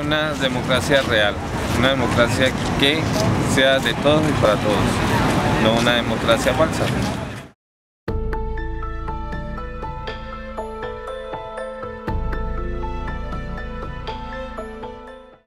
una democracia real, una democracia que sea de todos y para todos, no una democracia falsa.